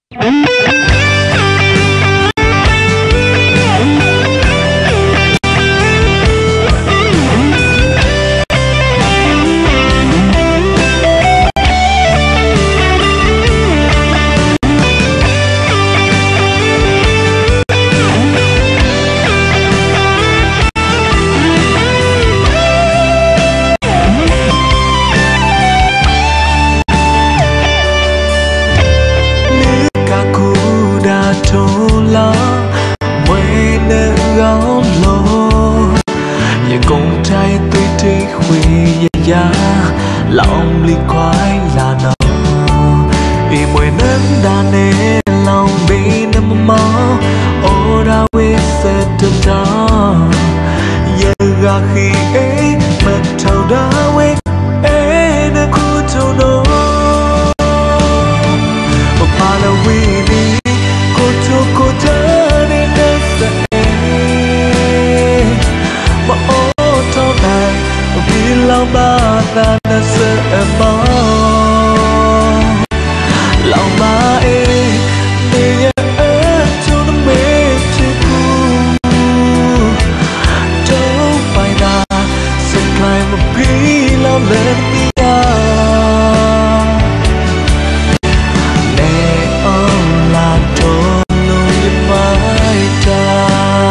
lòng ly khoái là nó y mùi nến đà nê lòng bị nằm mơ ô ra quê sẽ từng đó giờ gà khi ấy mệt thầu đã quê ấy đã khu thầu nó mà là vì đi cô cho cô thơ nên đã sẽ mà ô thao này vì lòng ba ta đã sợ mơ lòng ba ê để nhớ cho nó mê chưa cu đâu phải là sẽ lại một khi lao lên đi nè ông là trốn nuôi mãi ta.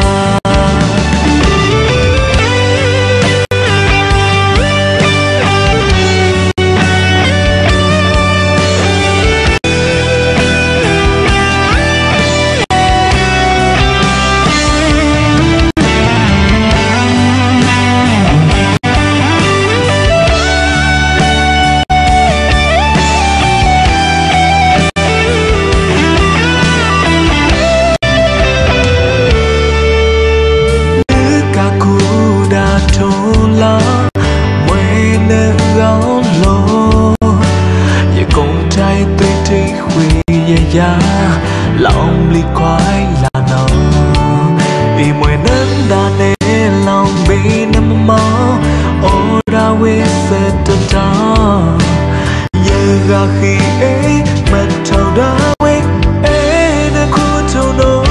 Lòng ly khoái là nó y mùi nến đà nê lòng bị nằm mơ ô ra quê sẽ từng đó giờ gà khi ấy mệt thầu đã quê ấy đã khu thầu nó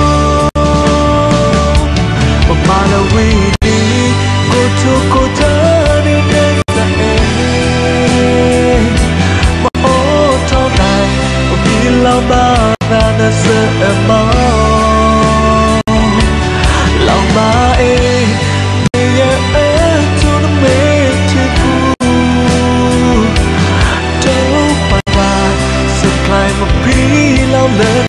mà là vì đi cô cho cô thơ đi đến sẽ mà ô thao này vì lòng ba ta đã sợ mơ lòng ba ê để nhớ cho nó mê chưa cu đâu phải là sự lại một khi lao lên